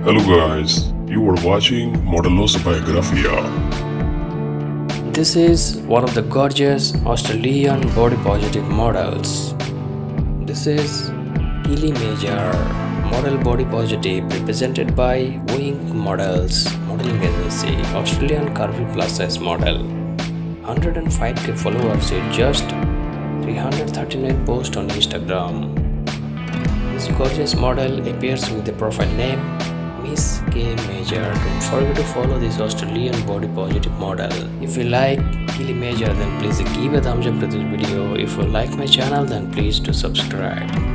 Hello guys, you are watching Modelos Biografia. This is one of the gorgeous Australian body positive models. This is Keeley Meijer, model body positive, represented by Wing Models Modeling Agency, Australian curvy plus size model. 105k followers with just 339 posts on Instagram. This gorgeous model appears with the profile name Miss K Meijer. Don't forget to follow this Australian body positive model. If you like Keeley Meijer, then please give a thumbs up to this video. If you like my channel, then please do subscribe.